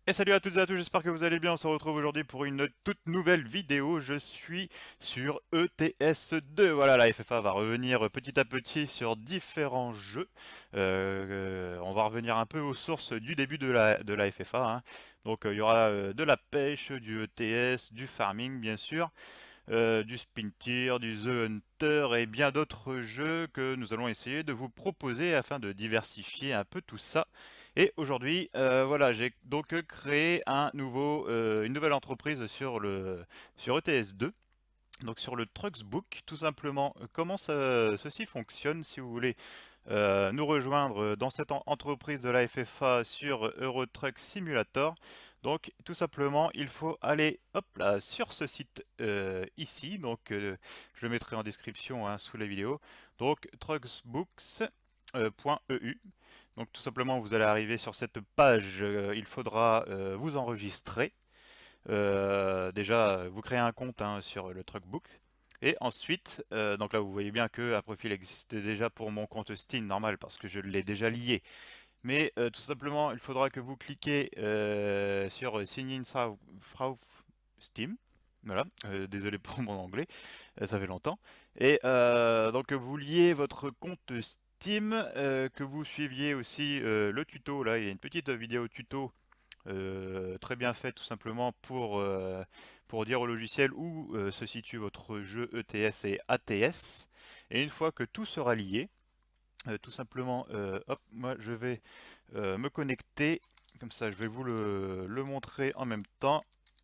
Et salut à toutes et à tous, j'espère que vous allez bien. On se retrouve aujourd'hui pour une toute nouvelle vidéo. Je suis sur ETS2. Voilà, la FFA va revenir petit à petit sur différents jeux. On va revenir un peu aux sources du début de la FFA, hein. Donc il y aura de la pêche, du ETS, du farming bien sûr, du Spintir, du The Hunter et bien d'autres jeux que nous allons essayer de vous proposer afin de diversifier un peu tout ça. Et aujourd'hui, voilà, j'ai donc créé une nouvelle entreprise sur ETS2. Donc sur le Trucksbook, tout simplement, comment ceci fonctionne si vous voulez nous rejoindre dans cette entreprise de la FFA sur Euro Truck Simulator. Donc tout simplement, il faut aller hop là sur ce site ici. Donc je le mettrai en description hein, sous la vidéo. Donc trucksbooks.eu. Donc tout simplement, vous allez arriver sur cette page. Il faudra vous enregistrer. Déjà, vous créez un compte hein, sur le Truckbook. Et ensuite, donc là vous voyez bien qu'un profil existait déjà pour mon compte Steam normal parce que je l'ai déjà lié. Mais tout simplement, il faudra que vous cliquez sur Sign in through Steam. Voilà, désolé pour mon anglais, ça fait longtemps. Et donc vous liez votre compte Steam, que vous suiviez aussi le tuto. Là, il y a une petite vidéo tuto très bien fait tout simplement pour dire au logiciel où se situe votre jeu ETS et ATS. Et une fois que tout sera lié, tout simplement, hop, moi je vais me connecter, comme ça je vais vous le montrer en même temps.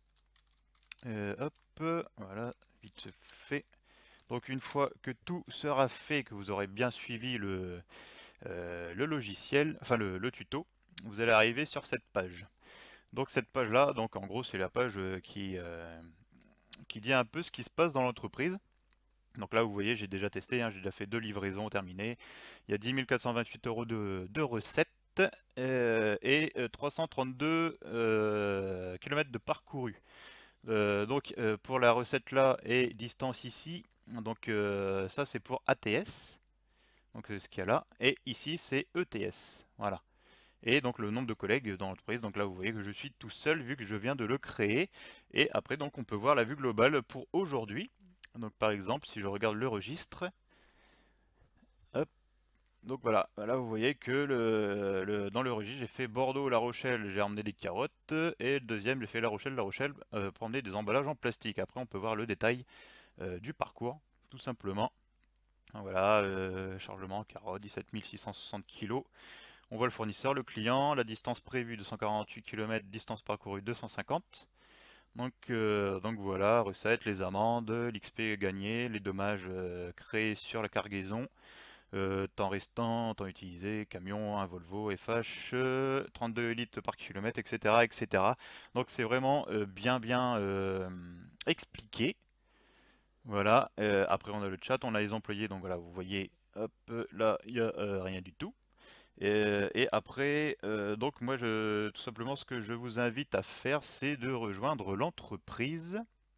Hop, voilà, vite fait. Donc une fois que tout sera fait, que vous aurez bien suivi le logiciel, enfin le tuto, vous allez arriver sur cette page. Donc cette page-là, donc en gros c'est la page qui dit un peu ce qui se passe dans l'entreprise. Donc là vous voyez j'ai déjà testé, hein, j'ai déjà fait 2 livraisons terminées. Il y a 10 428 euros de recettes et 332 km de parcouru. Donc pour la recette là et distance ici, donc ça c'est pour ATS, donc c'est ce qu'il y a là, et ici c'est ETS, voilà. Et donc le nombre de collègues dans l'entreprise, donc là vous voyez que je suis tout seul vu que je viens de le créer. Et après donc on peut voir la vue globale pour aujourd'hui. Donc par exemple si je regarde le registre, hop, donc voilà, là vous voyez que dans le registre j'ai fait Bordeaux-La Rochelle, j'ai emmené des carottes, et le deuxième j'ai fait La Rochelle-La Rochelle pour emmener des emballages en plastique. Après on peut voir le détail du parcours, tout simplement. Voilà, chargement, carottes, 17 660 kg. On voit le fournisseur, le client, la distance prévue 248 km, distance parcourue 250. Donc voilà, recette, les amendes, l'XP gagné, les dommages créés sur la cargaison, temps restant, temps utilisé, camion, un Volvo FH, 32 litres par kilomètre, etc. etc. Donc c'est vraiment bien expliqué. Voilà, après on a le chat, on a les employés, donc voilà, vous voyez, hop, là, il n'y a rien du tout. Et après, donc moi, tout simplement, ce que je vous invite à faire, c'est de rejoindre l'entreprise.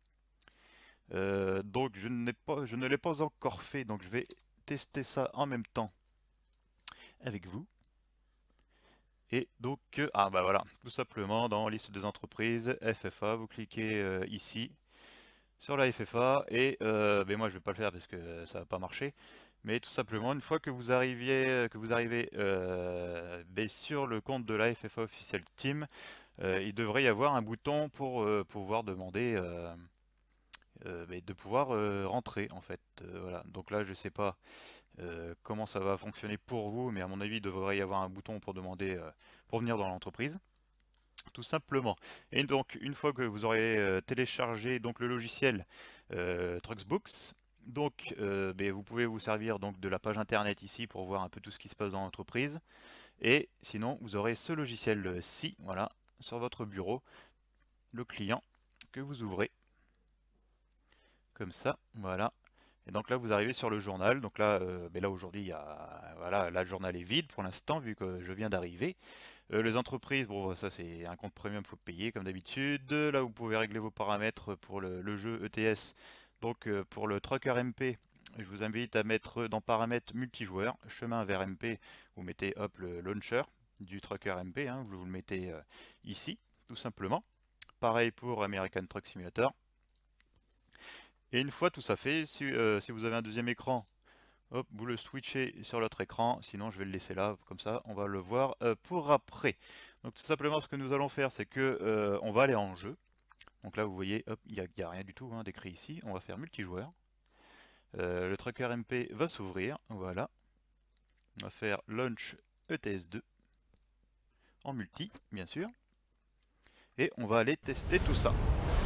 Donc je ne l'ai pas encore fait, donc je vais tester ça en même temps avec vous. Et donc, ah bah voilà, tout simplement dans liste des entreprises, FFA, vous cliquez ici sur la FFA et ben moi je vais pas le faire parce que ça va pas marcher. Mais tout simplement, une fois que vous arrivez ben, sur le compte de la FFA Official Team, il devrait y avoir un bouton pour pouvoir demander ben, de pouvoir rentrer en fait. Voilà. Donc là, je sais pas comment ça va fonctionner pour vous, mais à mon avis, il devrait y avoir un bouton pour demander pour venir dans l'entreprise. Tout simplement. Et donc, une fois que vous aurez téléchargé donc le logiciel Trucksbooks, donc ben, vous pouvez vous servir donc de la page internet ici pour voir un peu tout ce qui se passe dans l'entreprise. Et sinon, vous aurez ce logiciel-ci, voilà, sur votre bureau, le client que vous ouvrez comme ça, voilà. Et donc là, vous arrivez sur le journal. Donc là, ben là aujourd'hui, voilà, là, le journal est vide pour l'instant vu que je viens d'arriver. Les entreprises, bon, ça c'est un compte premium, faut payer comme d'habitude. Là, vous pouvez régler vos paramètres pour le jeu ETS. Donc pour le Trucker MP, je vous invite à mettre dans paramètres multijoueur, chemin vers MP, vous mettez hop le launcher du Trucker MP, hein, vous le mettez ici. tout simplement. Pareil pour American Truck Simulator. Et une fois tout ça fait, si vous avez un deuxième écran, hop, vous le switchez sur l'autre écran, sinon je vais le laisser là, comme ça on va le voir pour après. Donc tout simplement ce que nous allons faire, c'est que on va aller en jeu. Donc là vous voyez, hop, il n'y a rien du tout d'écrit ici, on va faire multijoueur. Le tracker MP va s'ouvrir, voilà. On va faire launch ETS2 en multi, bien sûr. Et on va aller tester tout ça.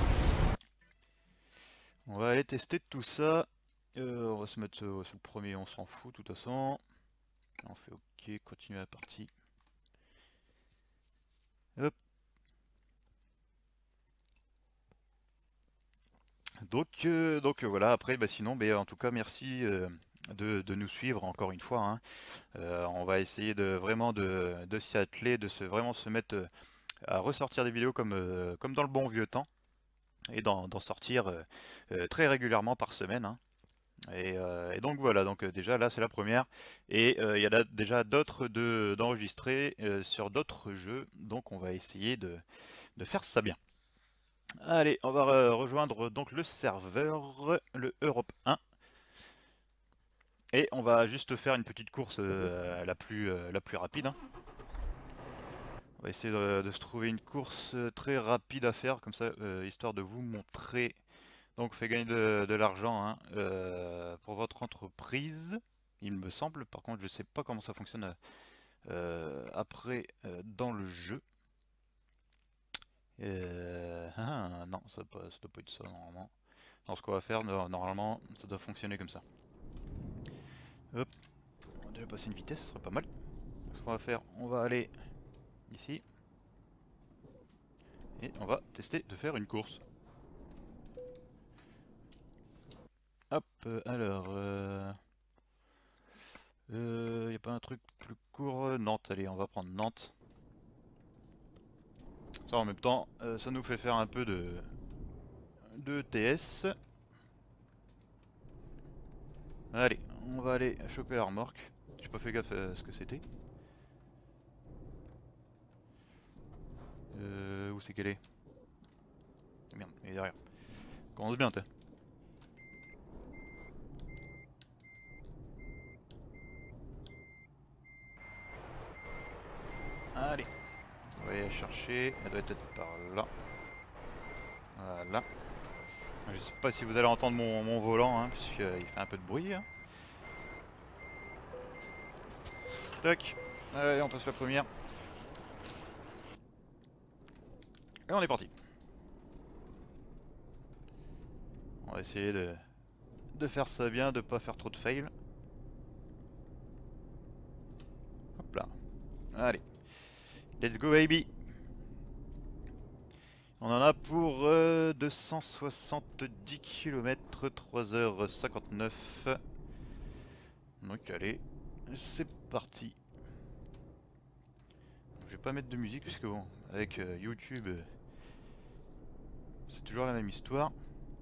On va aller tester tout ça. On va se mettre sur le premier, on s'en fout de toute façon. On fait OK, continuer la partie. Hop. Donc voilà, après sinon, en tout cas merci de nous suivre encore une fois. Hein. On va essayer vraiment de s'y atteler, vraiment se mettre à ressortir des vidéos comme dans le bon vieux temps. Et d'en sortir très régulièrement par semaine. Hein. Et donc voilà, donc déjà là c'est la première. Et il y a déjà d'autres d'enregistrer sur d'autres jeux. Donc on va essayer de faire ça bien. Allez, on va rejoindre donc le serveur, le Europe 1. Et on va juste faire une petite course la plus rapide. Hein. On va essayer de se trouver une course très rapide à faire, comme ça, histoire de vous montrer. Donc, fait gagner de l'argent hein, pour votre entreprise, il me semble. Par contre, je sais pas comment ça fonctionne après dans le jeu. Non, ça doit pas être ça normalement. Non, ce qu'on va faire, normalement, ça doit fonctionner comme ça. Hop, on va déjà passer une vitesse, ce serait pas mal. Ce qu'on va faire, on va aller ici. Et on va tester de faire une course. Hop, alors... y a pas un truc plus court? Nantes, allez, on va prendre Nantes. Ça en même temps, ça nous fait faire un peu de TS. Allez, on va aller choper la remorque. J'ai pas fait gaffe à ce que c'était. Où c'est qu'elle est? Merde, elle est derrière. Commence bien, t'es. Allez, on va aller la chercher. Elle doit être par là. Voilà. Je sais pas si vous allez entendre mon volant, hein, puisqu'il fait un peu de bruit. Hein. Tac. Allez, on passe la première. Et on est parti. On va essayer de faire ça bien, de pas faire trop de fail. Hop là. Allez. Let's go baby. On en a pour 270 km, 3h59. Donc allez, c'est parti. Je vais pas mettre de musique puisque bon, avec YouTube, c'est toujours la même histoire.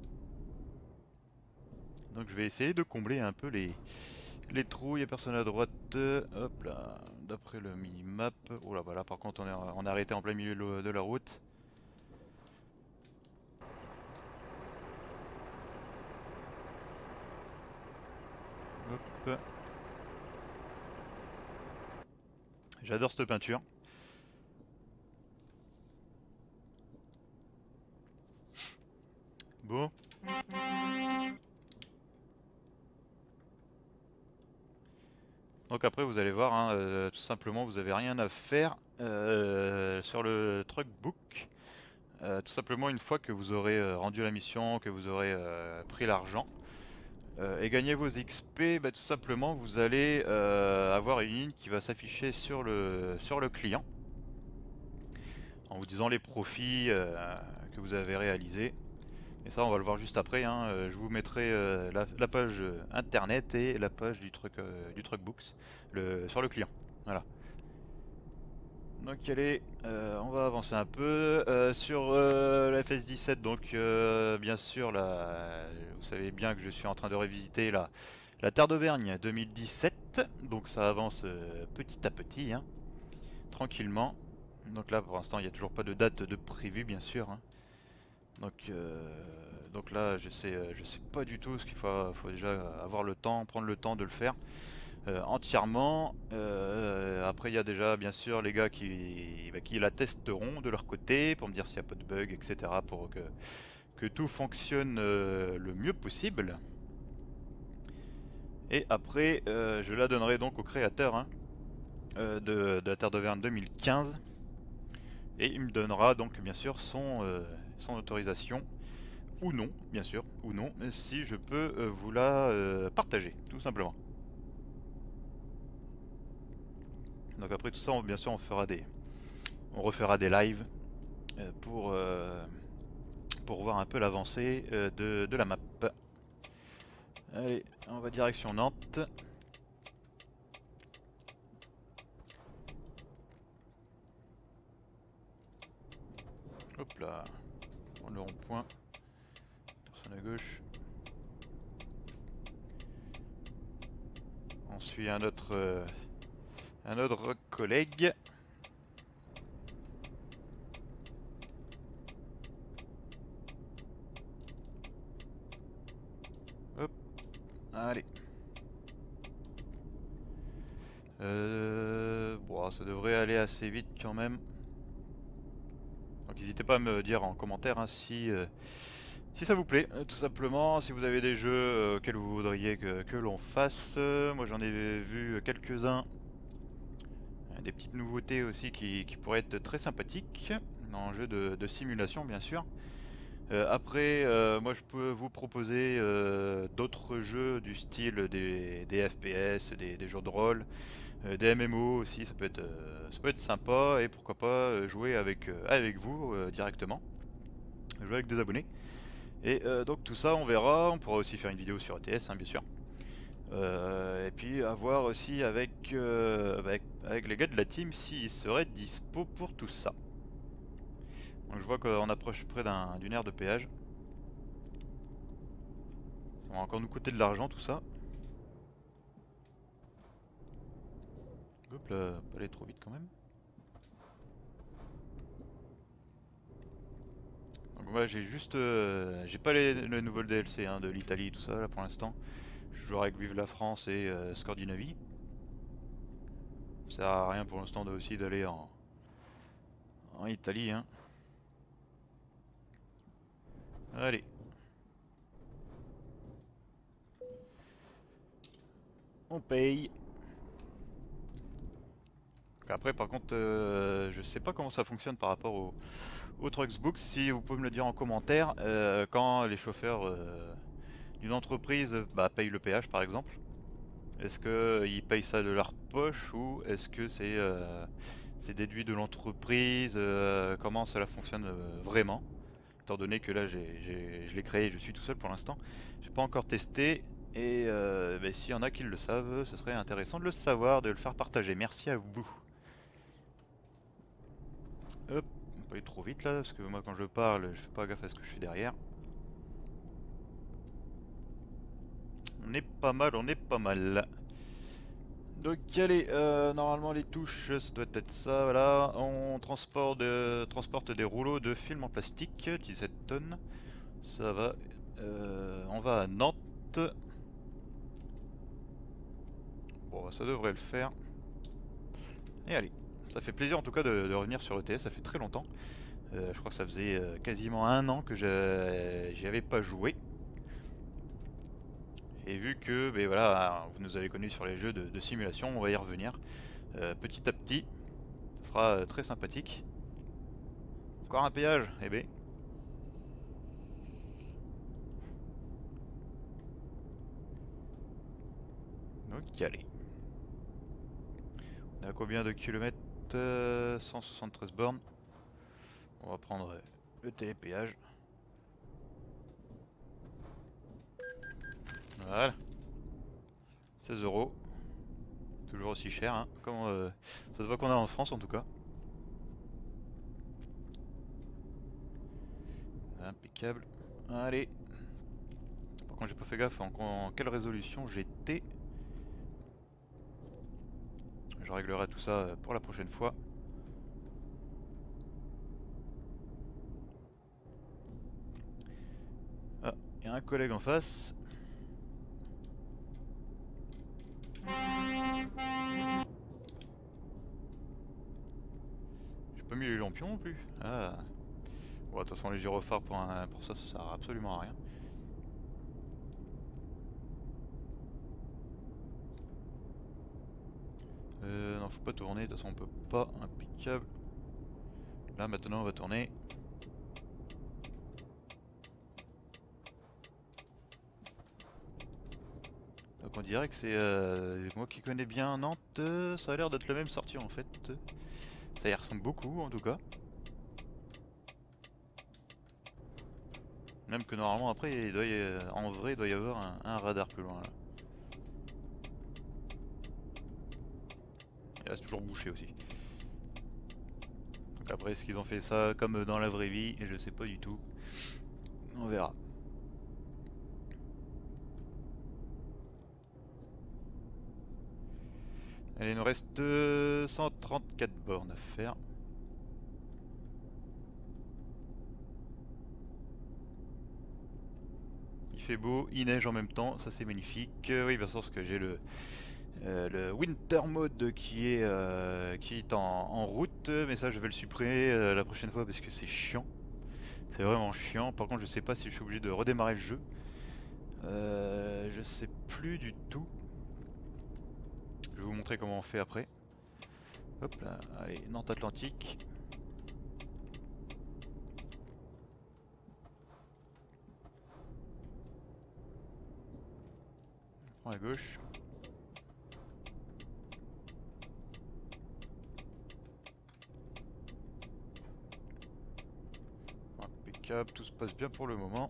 Donc je vais essayer de combler un peu les trous. Il n'y a personne à droite. Hop là, d'après le minimap. Oh là, voilà, par contre on est arrêté en plein milieu de la route. Hop. J'adore cette peinture. Bon. Donc après vous allez voir, hein, tout simplement vous avez rien à faire sur le truckbook. Tout simplement une fois que vous aurez rendu la mission, que vous aurez pris l'argent et gagné vos XP, tout simplement vous allez avoir une ligne qui va s'afficher sur le client en vous disant les profits que vous avez réalisés. Et ça on va le voir juste après, hein. Je vous mettrai la page internet et la page du truckbooks sur le client. Voilà. Donc allez, on va avancer un peu sur la FS17. Donc bien sûr, vous savez bien que je suis en train de revisiter la Terre d'Auvergne 2017. Donc ça avance petit à petit, hein, tranquillement. Donc là pour l'instant il n'y a toujours pas de date de prévu bien sûr, hein. Donc là je sais pas du tout ce qu'il faut déjà avoir le temps, prendre le temps de le faire entièrement. Après il y a déjà bien sûr les gars qui la testeront de leur côté pour me dire s'il n'y a pas de bug, etc. pour que tout fonctionne le mieux possible. Et après je la donnerai donc au créateur, hein, de la Terre d'Auvergne 2015. Et il me donnera donc bien sûr son autorisation, ou non, bien sûr, ou non, si je peux vous la partager, tout simplement. Donc après tout ça, bien sûr, on refera des lives pour voir un peu l'avancée de la map. Allez, on va direction Nantes. Hop là, prendre le rond-point. Personne à gauche. On suit un autre collègue. Hop, allez. Bon, ça devrait aller assez vite quand même. Donc n'hésitez pas à me dire en commentaire, hein, si ça vous plaît, tout simplement. Si vous avez des jeux auxquels vous voudriez que l'on fasse. Moi j'en ai vu quelques-uns. Des petites nouveautés aussi qui pourraient être très sympathiques. En jeu de simulation bien sûr. Après, moi je peux vous proposer d'autres jeux du style des FPS, des jeux de rôle, des MMO aussi, ça peut être sympa, et pourquoi pas jouer avec vous directement, jouer avec des abonnés. Et donc tout ça on verra, on pourra aussi faire une vidéo sur ETS, hein, bien sûr. Et puis à voir aussi avec les gars de la team s'ils seraient dispo pour tout ça. Donc je vois qu'on approche près d'une aire de péage. Ça va encore nous coûter de l'argent tout ça. Hop là, pas aller trop vite quand même. Donc moi j'ai juste... j'ai pas le nouveau DLC, hein, de l'Italie tout ça là pour l'instant. Je joue avec Vive la France et Scandinavie. Ça sert à rien pour l'instant aussi d'aller en Italie, hein. Allez. On paye. Après par contre je sais pas comment ça fonctionne par rapport au Trucksbook. Si vous pouvez me le dire en commentaire, quand les chauffeurs d'une entreprise payent le péage par exemple, est-ce qu'ils payent ça de leur poche ou est-ce que c'est déduit de l'entreprise, comment cela fonctionne vraiment, étant donné que là je l'ai créé et je suis tout seul pour l'instant. J'ai pas encore testé, et s'il y en a qui le savent, ce serait intéressant de le savoir, de le faire partager. Merci à vous. Hop, on peut aller trop vite là, parce que moi quand je parle, je fais pas gaffe à ce que je fais derrière. On est pas mal, on est pas mal. Donc allez, normalement les touches, ça doit être ça, voilà. On transporte des rouleaux de film en plastique, 17 tonnes. Ça va. On va à Nantes. Bon, ça devrait le faire. Et allez. Ça fait plaisir en tout cas de revenir sur ETS, ça fait très longtemps. Je crois que ça faisait quasiment un an que j'y avais pas joué. Et vu que voilà, vous nous avez connus sur les jeux de simulation, on va y revenir petit à petit. Ça sera très sympathique. Encore un péage, eh ben. Donc allez. On est à combien de kilomètres? 173 bornes. On va prendre le télépéage. Voilà. 16 €. Toujours aussi cher, hein. Comme, ça se voit qu'on est en France en tout cas. Impeccable. Allez. Par contre j'ai pas fait gaffe en quelle résolution j'étais. Je réglerai tout ça pour la prochaine fois. collègue en face. J'ai pas mis les lampions non plus. Ah. Bon, de toute façon les gyrophares pour ça sert absolument à rien. Non, faut pas tourner, de toute façon on peut pas, impeccable. Là maintenant on va tourner. Donc on dirait que c'est moi qui connais bien Nantes, ça a l'air d'être la même sortie en fait. Ça y ressemble beaucoup en tout cas. Même que normalement après en vrai il doit y avoir un radar plus loin là. Il reste toujours bouché aussi. Donc après est-ce qu'ils ont fait ça comme dans la vraie vie, je sais pas du tout. On verra. Allez, il nous reste 134 bornes à faire. Il fait beau, il neige en même temps, ça c'est magnifique. Oui, bien sûr, parce que j'ai le Winter Mode qui est en route, mais ça je vais le supprimer la prochaine fois parce que c'est chiant. C'est vraiment chiant. Par contre, je sais pas si je suis obligé de redémarrer le jeu. Je sais plus du tout. Je vais vous montrer comment on fait après. Hop là, allez, Nantes Atlantique. On prend à gauche. Impeccable, tout se passe bien pour le moment.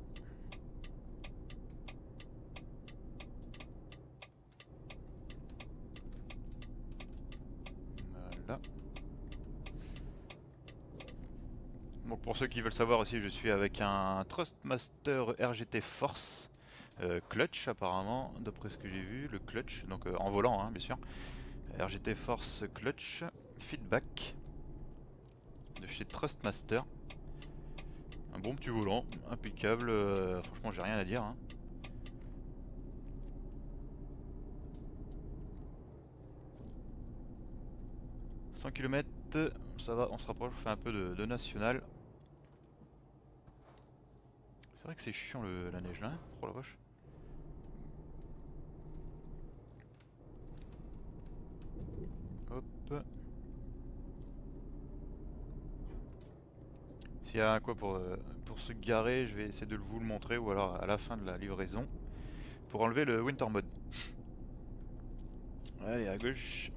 Voilà. Donc pour ceux qui veulent savoir aussi, je suis avec un Thrustmaster RGT Force clutch apparemment, d'après ce que j'ai vu, le clutch, donc en volant hein, bien sûr. RGT Force clutch, feedback de chez Thrustmaster. Un bon petit volant, impeccable, franchement j'ai rien à dire. Hein. « 100 km, ça va, on se rapproche, on fait un peu de national. C'est vrai que c'est chiant la neige là, hein. Oh la vache. Hop. S'il y a un quoi pour se garer, je vais essayer de vous le montrer ou alors à la fin de la livraison. Pour enlever le Winter Mode. Allez, à gauche.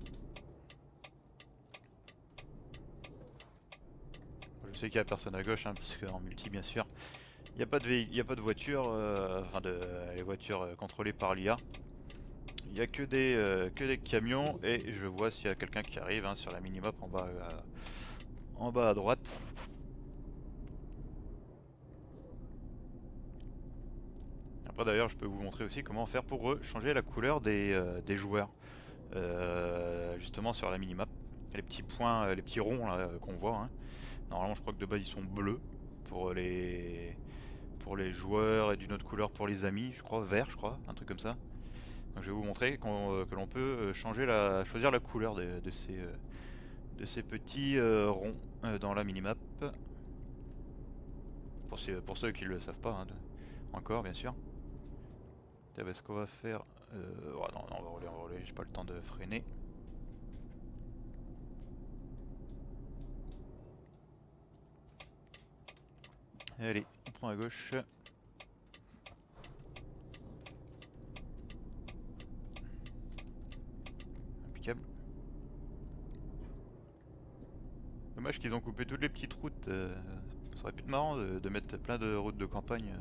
Je sais qu'il n'y a personne à gauche, hein, parce qu'en multi bien sûr. Il n'y a pas de voiture, les voitures contrôlées par l'IA. Il n'y a que des camions et je vois s'il y a quelqu'un qui arrive hein, sur la minimap en bas à droite. Après d'ailleurs je peux vous montrer aussi comment faire pour changer la couleur des joueurs. Justement sur la minimap. Les petits points, les petits ronds qu'on voit. Hein. Normalement je crois que de base ils sont bleus pour les joueurs et d'une autre couleur pour les amis, je crois, vert je crois, un truc comme ça. Donc je vais vous montrer que l'on peut choisir la couleur de ces petits ronds dans la minimap. Pour ceux qui ne le savent pas, hein, encore bien sûr. Ce qu'on va faire... oh non, on va rouler, j'ai pas le temps de freiner. Allez, on prend à gauche. Impeccable. Dommage qu'ils ont coupé toutes les petites routes. Ça aurait pu être marrant de mettre plein de routes de campagne.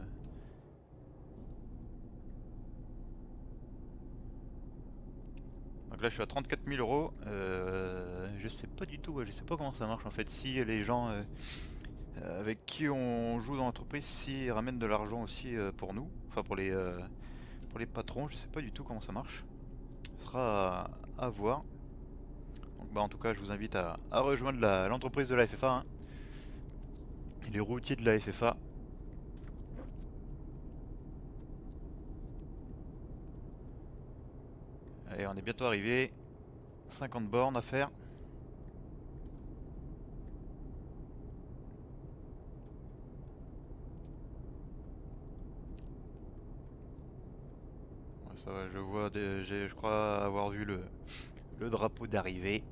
Donc là je suis à 34 000 euros. Je sais pas du tout, je sais pas comment ça marche en fait. Si les gens avec qui on joue dans l'entreprise, s'ils ramènent de l'argent aussi pour nous, enfin pour les patrons, je sais pas du tout comment ça marche. Ce sera à voir. Donc bah en tout cas je vous invite à rejoindre l'entreprise de la FFA. Hein. Les routiers de la FFA. Allez, on est bientôt arrivé. 50 bornes à faire. Ouais, ça va, je vois, je crois avoir vu le drapeau d'arrivée.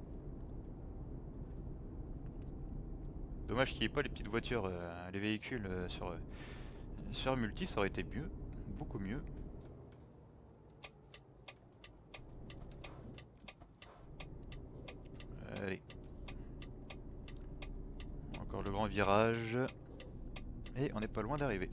Dommage qu'il n'y ait pas les petites voitures, les véhicules sur multi, ça aurait été mieux, beaucoup mieux. Allez. Encore le grand virage. Et on n'est pas loin d'arriver.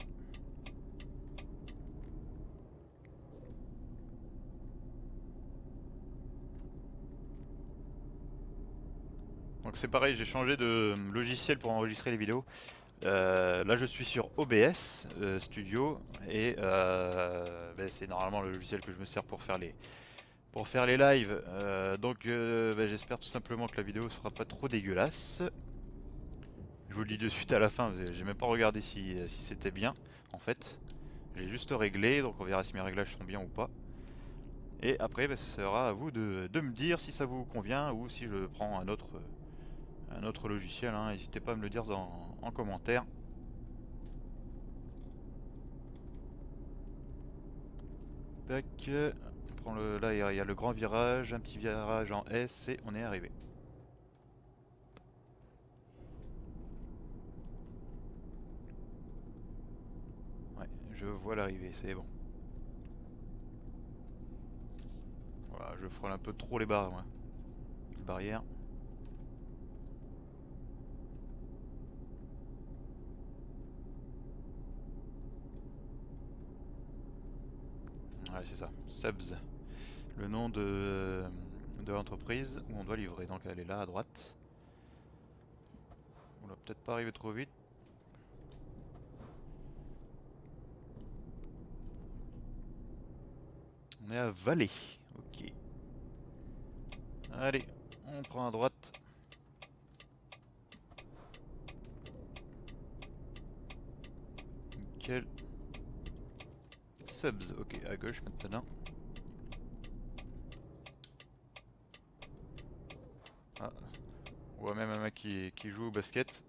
Donc c'est pareil, j'ai changé de logiciel pour enregistrer les vidéos. Là je suis sur OBS Studio et ben, c'est normalement le logiciel que je me sers pour faire les lives. Donc ben, j'espère tout simplement que la vidéo sera pas trop dégueulasse. Je vous le dis de suite à la fin, j'ai même pas regardé si c'était bien en fait. J'ai juste réglé, donc on verra si mes réglages sont bien ou pas. Et après ben, ce sera à vous de me dire si ça vous convient ou si je prends un autre logiciel, hein. N'hésitez pas à me le dire en commentaire. Tac, on prend là il y a le grand virage, un petit virage en S et on est arrivé. Ouais, je vois l'arrivée, c'est bon. Voilà, je frôle un peu trop les barres, moi. Les barrières. Ouais, c'est ça, Subs. Le nom de l'entreprise où on doit livrer. Donc elle est là à droite. On va peut-être pas arriver trop vite. On est à Valais. Ok. Allez, on prend à droite. Nickel. Subs, ok, à gauche maintenant. Ah, on voit même un mec qui joue au basket.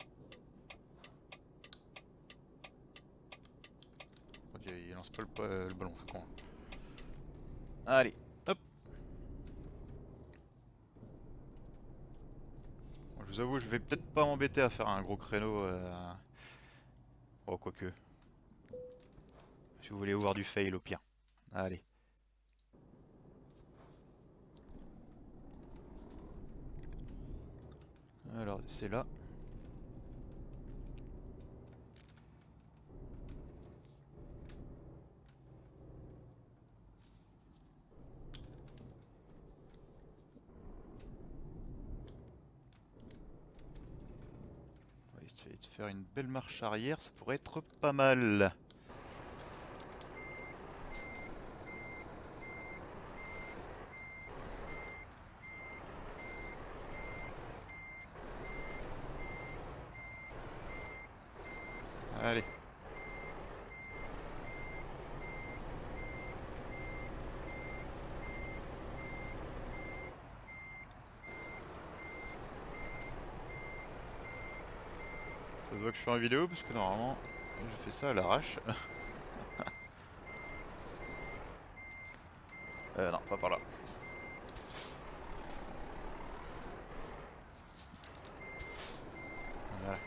Il lance pas le ballon, c'est con. Allez, hop. Bon, je vous avoue, je vais peut-être pas m'embêter à faire un gros créneau. Oh, quoique. Si vous voulez voir du fail au pire. Allez. Alors, c'est là. On va essayer de faire une belle marche arrière, ça pourrait être pas mal. Allez. Ça se voit que je suis en vidéo parce que normalement je fais ça à l'arrache. Non, pas par là. Voilà.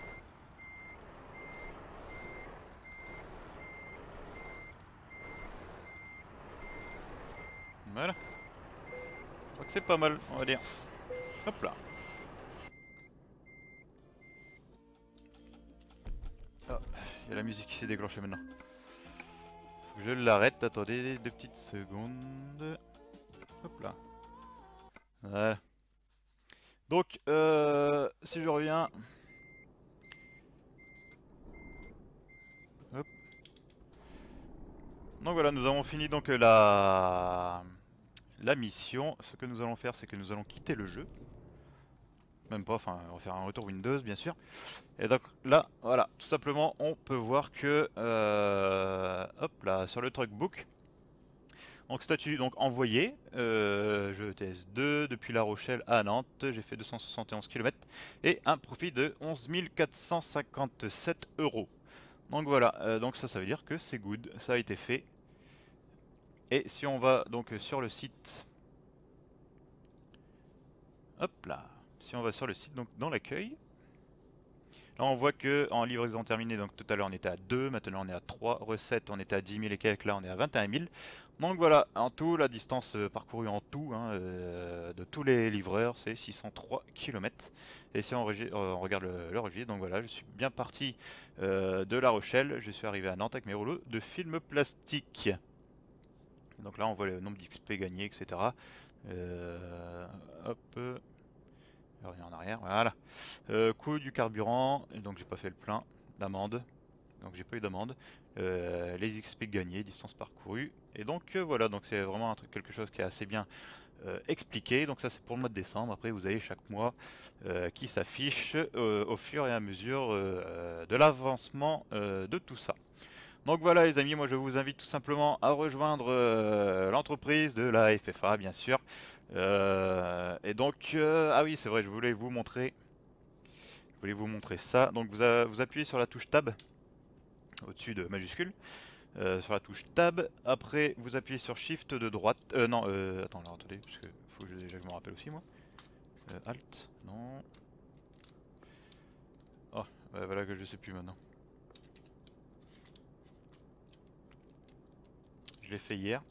Voilà. Je crois que c'est pas mal, on va dire. Hop là. Ah, il y a la musique qui s'est déclenchée maintenant. Faut que je l'arrête, attendez 2 petites secondes. Hop là. Voilà. Donc, si je reviens... Hop. Donc voilà, nous avons fini donc la mission. Ce que nous allons faire, c'est que nous allons quitter le jeu. Même pas, enfin, on va faire un retour Windows, bien sûr. Et donc là, voilà, tout simplement, on peut voir que, hop là, sur le truckbook, Donc statut donc envoyé, je TS2 depuis La Rochelle à Nantes, j'ai fait 271 km et un profit de 11 457 €. Donc voilà, donc ça veut dire que c'est good, ça a été fait. Et si on va donc sur le site, hop là, si on va sur le site, donc dans l'accueil, là on voit que en livraison terminée, donc tout à l'heure on était à 2, maintenant on est à 3, recettes on était à 10 000 et quelques, là on est à 21 000. Donc voilà, en tout, la distance parcourue en tout, hein, de tous les livreurs, c'est 603 km. Et si on regarde le registre, donc voilà, je suis bien parti de La Rochelle, je suis arrivé à Nantes avec mes rouleaux de film plastique. Donc là on voit le nombre d'XP gagnés, etc. Hop, je reviens en arrière, voilà. Coût du carburant, et donc j'ai pas fait le plein, d'amende, donc j'ai pas eu d'amende. Les XP gagnés, distance parcourue, et donc voilà, donc c'est vraiment un truc, quelque chose qui est assez bien expliqué. Donc ça c'est pour le mois de décembre, après vous avez chaque mois qui s'affiche au fur et à mesure de l'avancement de tout ça. Donc voilà les amis, moi je vous invite tout simplement à rejoindre l'entreprise de la FFA bien sûr. Et donc, ah oui c'est vrai, je voulais vous montrer ça. Donc vous appuyez sur la touche Tab, au-dessus de majuscule, sur la touche Tab. Après vous appuyez sur Shift de droite, non, attends, alors attendez, parce que faut que déjà que je me rappelle aussi moi. Alt, non. Oh, bah, voilà que je sais plus maintenant. Je l'ai fait hier.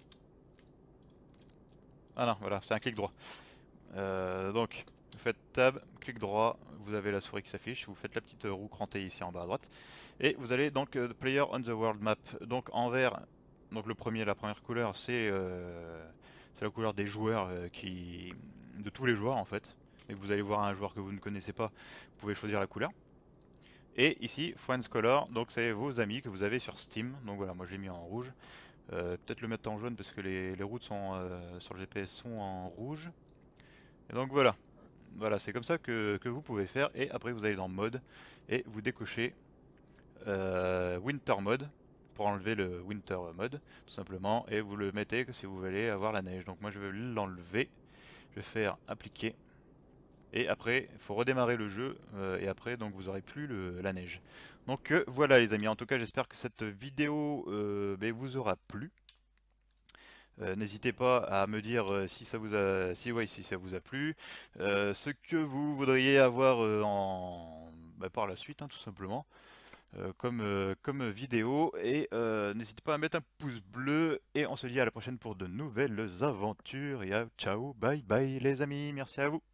Ah non, voilà, c'est un clic droit. Donc, vous faites Tab, clic droit, vous avez la souris qui s'affiche, vous faites la petite roue crantée ici en bas à droite, et vous allez donc Player on the World Map. Donc en vert, donc la première couleur, c'est la couleur des joueurs de tous les joueurs en fait. Et que vous allez voir un joueur que vous ne connaissez pas, vous pouvez choisir la couleur. Et ici, Friends Color, donc c'est vos amis que vous avez sur Steam. Donc voilà, moi je l'ai mis en rouge. Peut-être le mettre en jaune parce que les routes sont, sur le GPS sont en rouge. Et donc voilà, voilà c'est comme ça que vous pouvez faire. Et après vous allez dans mode et vous décochez Winter Mode pour enlever le Winter Mode tout simplement. Et vous le mettez que si vous voulez avoir la neige. Donc moi je vais l'enlever, je vais faire appliquer. Et après il faut redémarrer le jeu et après donc vous aurez plus la neige. Donc voilà les amis, en tout cas j'espère que cette vidéo vous aura plu. N'hésitez pas à me dire si ça vous a, si ça vous a plu, ce que vous voudriez avoir par la suite, hein, tout simplement, comme vidéo. Et n'hésitez pas à mettre un pouce bleu. Et on se dit à la prochaine pour de nouvelles aventures. Et ciao, bye bye les amis, merci à vous.